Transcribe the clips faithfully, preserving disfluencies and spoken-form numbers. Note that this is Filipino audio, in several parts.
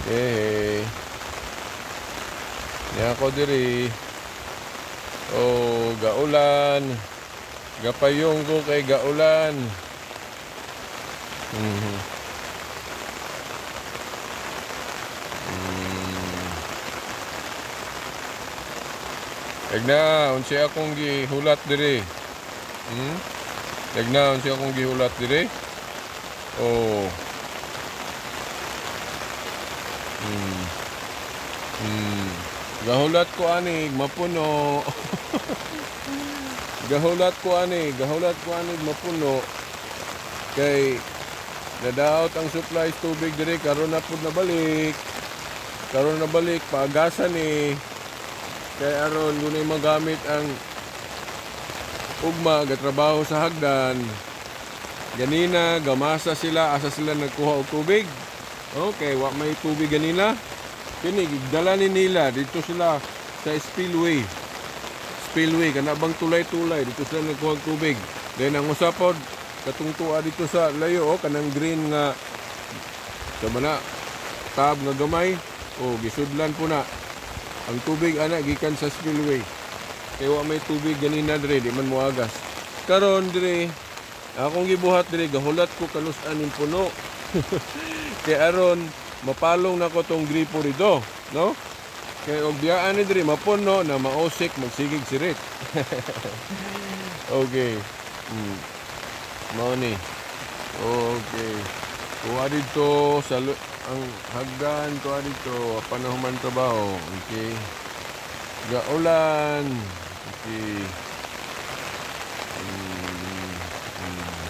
Eh, niya ako diri. Oh, gaulan. Gapayong ko kay gaulan. Mhm. Mm. Egna, unsi akong gihulat diri. Hmm? Egna, unsi akong gihulat diri. Oh. Hmm. Hmm. Gahulat ko ani mapuno. Gahulat ko ani, gahulat ko ani mapuno. Kay nadaot ang supply tubig diri karon na pud nabalik. Karon nabalik paagasan ni. Kay aron dunay magamit ang ugma gatrabaho sa hagdan. Ganina gamasa sila asa sila nagkuha og tubig. Okay, wa may tubig ganina. Kini gigdala ni nila dito sila sa spillway. Spillway kana bang tulay-tulay dito sila nagkuha og tubig. Then ang usapod katong tuwa dito sa layo oh, kanang green nga sama na tab nga gamay. Oh, gisudlan po na. Ang tubig ana gikan sa spillway. Kay wa may tubig ganina dire di man moagas. Karon dire akong gibuhat dire gahulat ko kanus-an ning puno. Kay aron mapalong na ko tong gripo rito, no? Kay og biyaan ni dire mapuno na maosik magsigig sirit. Okay. Hmm. Mao ni. Okay. Kuha dito sa ang hagdan kuha dito panahon man trabaho. Okay. Gaulan. Okay. Hmm. Hmm.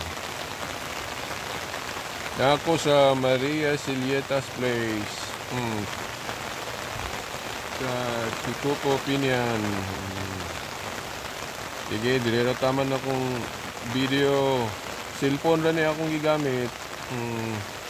Ako sa Maria Silietas Place. Hmm. Sa Chikuko Pinian. Hmm. Sige, dire ra taman akong video. Cellphone ra ni akong gigamit. Hmm.